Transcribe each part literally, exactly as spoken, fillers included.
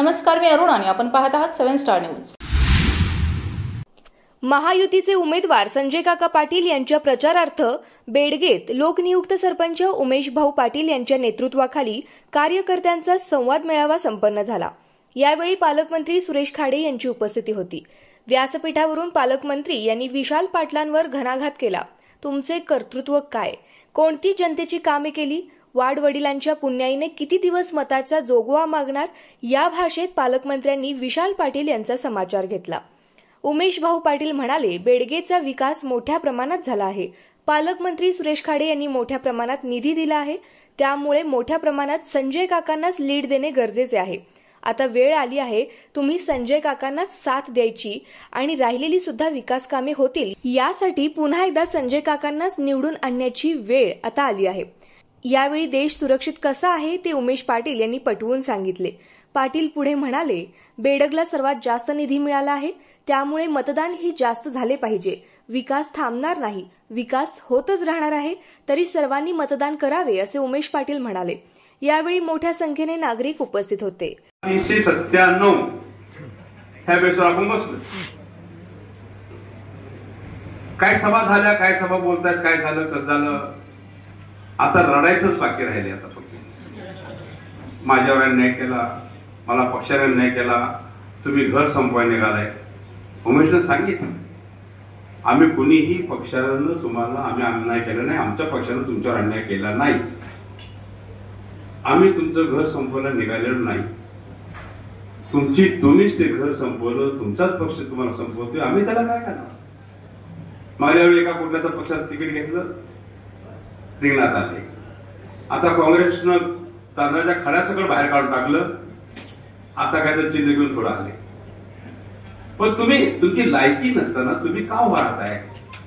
नमस्कार, मी अरुण आणि आपण पाहत आहात सेवन स्टार न्यूज. महायुतीचे उमेदवार संजय काका पाटील यांच्या प्रचारार्थ बेडगेत लोकनियुक्त सरपंच उमेश भाऊ पाटील यांच्या नेतृत्वाखाली कार्यकर्त्यांचा संवाद मेळावा संपन्न झाला. यावेळी पालकमंत्री सुरेश खाडे यांची उपस्थिती होती. व्यासपीठावरून पालकमंत्री यांनी विशाल पाटलांवर घणाघात केला. तुमचे कर्तृत्व काय, कोणती जनतेची कामे केली, वाडवडिलांच्या पुण्याईने किती दिवस मताचा जोगवा मागणार, या भाषेत पालकमंत्र्यांनी विशाल पाटील यांचा समाचार घेतला. उमेश भाऊ पाटील म्हणाले, बेडगेचा विकास मोठ्या प्रमाणात झाला आहे. पालकमंत्री सुरेश खाडे यांनी मोठ्या प्रमाणात निधी दिला आहे, त्यामुळे मोठ्या प्रमाणात संजय काकांनाच लीड देणे गरजेचे आहे. आता वेळ आली आहे तुम्ही संजय काकांनाच साथ द्यायची आणि राहिलेली सुद्धा विकास कामे होतील यासाठी पुन्हा एकदा संजय काकांनाच निवडून आणण्याची वेळ आता आली आहे. यावेळी देश सुरक्षित कसा आहे ते उमेश पाटील यांनी पटवून सांगितले. पाटील पुढे म्हणाले, बेडगला सर्वात जास्त निधी मिळाला आहे, त्यामुळे मतदान ही जास्त झाले पाहिजे. विकास थांबणार नाही, विकास होतच राहणार आहे, तरी सर्वांनी मतदान करावे असे उमेश पाटील म्हणाले. यावेळी मोठ्या संख्येने नागरिक उपस्थित होते. तीनशे सत्त्याण्णव ह्या बेसवर आपण बसलो. काय सभा झाल्या, काय सभा बोलतायत, काय झालं, कसं झालं, आता रडायचंच बाकी राहिले. आता फक्त माझ्यावर अन्याय केला, मला पक्षाने अन्याय केला, तुम्ही घर संपवायला निघालाय. उमेशने सांगितलं, आम्ही कुणीही पक्षानं तुम्हाला आम्ही अन्याय केला नाही, आमच्या पक्षानं तुमच्यावर अन्याय केला नाही. आम्ही तुमचं घर संपवायला निघालेलो नाही. तुमची तुम्हीच ते घर संपवलं, तुमचाच पक्ष तुम्हाला संपवतोय, आम्ही त्याला काय करणार. मागल्या वेळी एका कुठल्याच्या पक्षाचं तिकीट घेतलं, रिंगणात आले. आता काँग्रेसनं तांदळाच्या खड्या सगळं बाहेर काढून टाकलं, आता काय तर चिन्ह घेऊन थोडं आले. पण तुम्ही तुमची लायकी नसताना तुम्ही का उभा राहताय?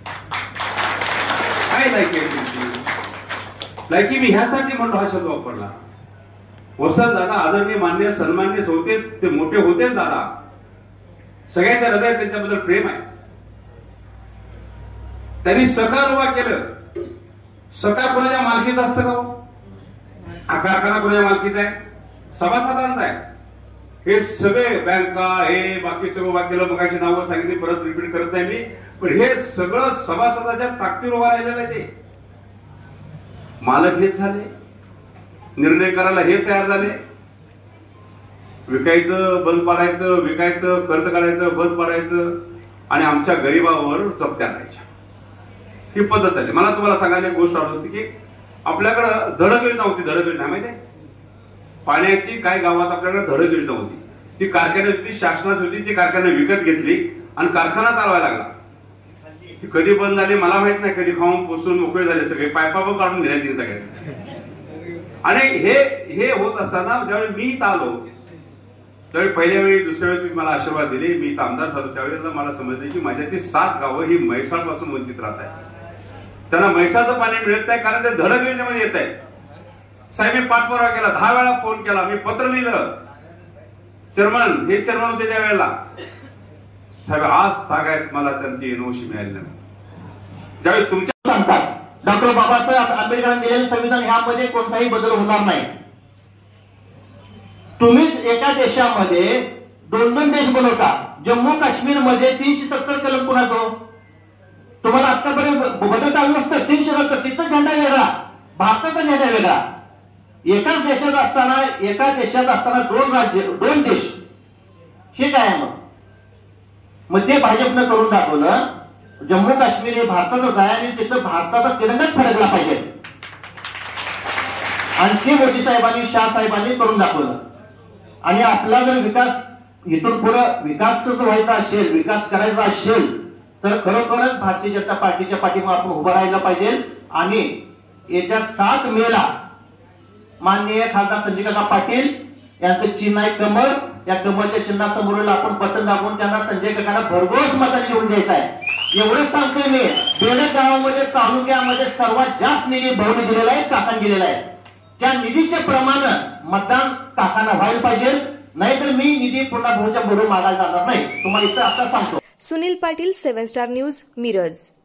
काय लायकी आहे तुमची? लायकी मी ह्यासाठी म्हणलो हा शब्द वापरला. वसंत दादा आदरणीय मान्य सन्मान्य होतेच, ते मोठे होतेच दादा, सगळ्यांच्या हृदयात त्यांच्याबद्दल प्रेम आहे. त्यांनी सहकार उभा केलं. सहकार कोणाच्या मालकीचं असतं का? हा कारखाना कोणाच्या मालकीचा आहे? सभासदांचा आहे. हे सगळे बँका हे बाकी सगळं उभा केलं. मग अशी नावं सांगितली, परत रिपीट करत नाही मी, पण हे सगळं सभासदाच्या ताकदीवर उभा राहिलेलं आहे. ते मालक हेच झाले, निर्णय करायला हे तयार झाले. विकायचं बंद पाडायचं, विकायचं कर्ज काढायचं बंद पाडायचं आणि आमच्या गरीबावर जप्त्या द्यायच्या, ही पद्धत आहे. मला तुम्हाला सांगायला एक गोष्ट आठवते की आपल्याकडं धडक योजना होती. धडक योजना माहिती आहे? पाण्याची काय गावात आपल्याकडे धडक योजना होती. ती कारखान्यात होती, शासनाची होती. ती कारखाना विकत घेतली आणि कारखाना चालवायला लागला. ती कधी बंद झाली मला माहित नाही. कधी खाऊन पोसून मोकळे झाले सगळे, पायपा पण काढून दिल्या तीन सगळे. आणि हे हे होत असताना ज्यावेळी मी इथं आलो, त्यावेळी पहिल्या वेळी दुसऱ्या वेळी तुम्ही मला आशीर्वाद दिले, मी इथं आमदार झालो, त्यावेळेला मला समजले की माझ्यातली सात गावं ही म्हैसाळ पासून वंचित राहत आहेत. त्यांना म्हैसाळचं पाणी मिळत नाही, कारण ते धडक योजनेमध्ये येत आहे. साहेब मी पाठपुरावा केला, दहा वेळा फोन केला, मी पत्र लिहिलं. चेअरमन हे चेअरमन होते त्यावेळेला, साहेब आज तागायत मला त्यांची एनओसी मिळाली नाही. ज्यावेळी तुमच्या सांगतात डॉक्टर बाबासाहेब आंबेडकरांनी दिलेलं संविधान ह्यामध्ये कोणताही बदल होणार नाही. तुम्हीच एका देशामध्ये दोन दोन देश बनवता. जम्मू काश्मीर मध्ये तीनशे सत्तर कलम कुणाचो? तुम्हाला आतापर्यंत बदल चालू नसतं. तीनशे सत्तर तिथं झेंडा वेगळा, भारताचा झेंडा वेगळा. एकाच देशात असताना एका देशात असताना दोन राज्य दोन देश, हे काय मग? मग ते भाजपनं करून दाखवलं. जम्मू काश्मीर हे भारतातच आहे आणि तिथं भारताचा तिरंगाच फडकला पाहिजे. आणि ते मोदी साहेबांनी शाह साहेबांनी करून दाखवलं. आणि आपला जर विकास इथून पुढे विकास व्हायचा असेल, विकास करायचा असेल तर खरोखरच भारतीय जनता पार्टीच्या पाठीमागे आपण उभं राहिलं पाहिजे. आणि येत्या सात मेला माननीय खासदार संजय काका पाटील यांचं चिन्ह आहे कमळ. या कमळच्या चिन्हासमोर आपण बटन दाबून त्यांना संजय काकांना भरघोस मताने निवडून द्यायचं आहे. एवढंच सांगतोय मी. बेडग गावामध्ये तालुक्यामध्ये सर्वात जास्त निधी भाऊने दिलेला आहे, काकांनी दिलेला आहे. त्या निधीचे प्रमाण मतदान काकांना व्हायला पाहिजे, नाहीतर मी निधी पुन्हा भाऊच्या बरोबर मागायला जाणार नाही. तुम्हाला इथं आता सांगतो. Sunil Patil, seven star news, Miraj.